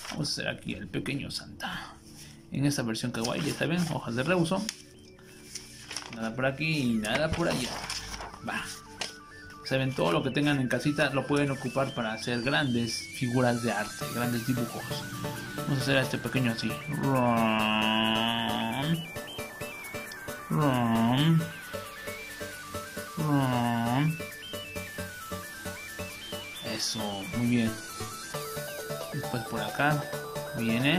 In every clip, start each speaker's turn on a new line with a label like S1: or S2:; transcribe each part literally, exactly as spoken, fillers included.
S1: Vamos a hacer aquí el pequeño Santa. En esta versión kawaii, ya está bien, hojas de reuso. Nada por aquí y nada por allá. Va. Saben, todo lo que tengan en casita lo pueden ocupar para hacer grandes figuras de arte, grandes dibujos. Vamos a hacer este pequeño así. Ron, ron, ron. Eso, muy bien. Después por acá viene.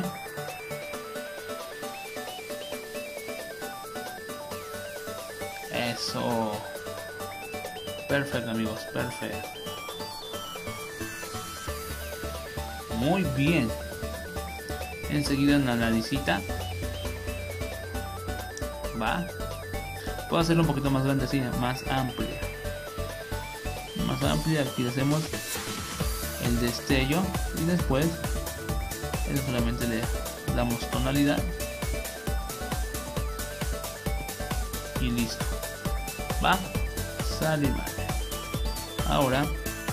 S1: Eso. Perfecto, amigos, perfecto. Muy bien. Enseguida en la naricita. Va. Puedo hacerlo un poquito más grande así, más amplia. Más amplia, aquí le hacemos el destello. Y después solamente le damos tonalidad. Y listo. Va. Sale mal. Ahora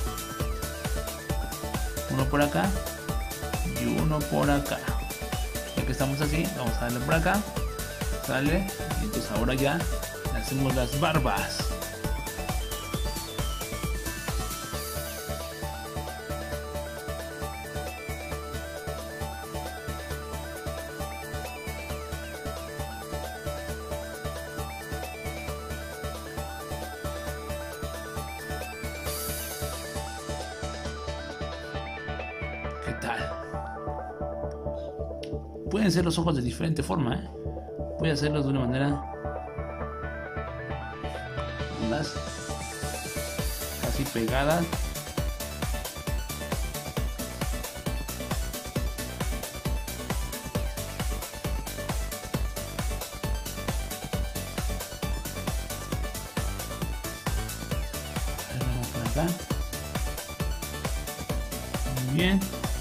S1: uno por acá y uno por acá. Ya que estamos así, vamos a darle por acá. Sale. Y entonces ahora ya le hacemos las barbas. ¿Qué tal? Pueden ser los ojos de diferente forma, ¿eh? Voy a hacerlos de una manera más casi pegadas. Vamos por acá. Muy bien.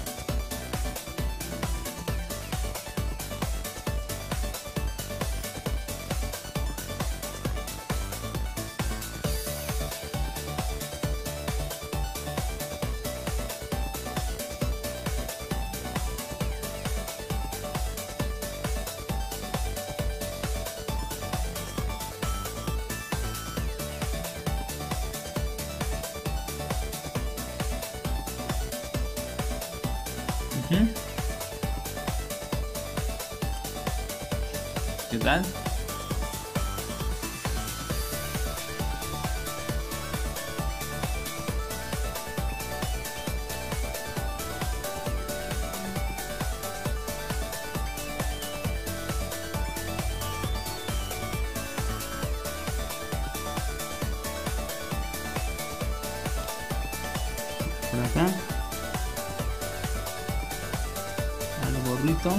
S1: ¿Qué tal? Por acá al gorrito.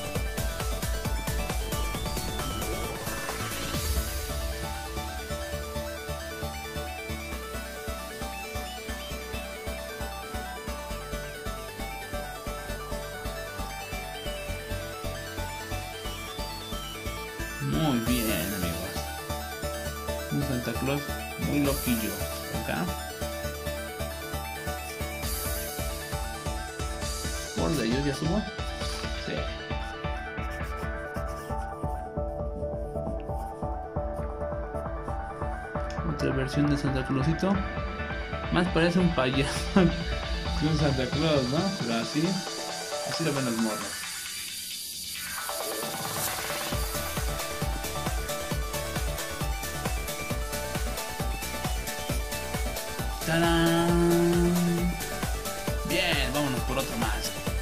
S1: Muy bien, amigos. Un Santa Claus muy loquillo. Acá. Por de ellos ya subo. Sí. Otra versión de Santa Clausito. Más parece un payaso que un Santa Claus, ¿no? Pero así, así lo ven los morros. ¡Tarán! Bien, vámonos por otro más.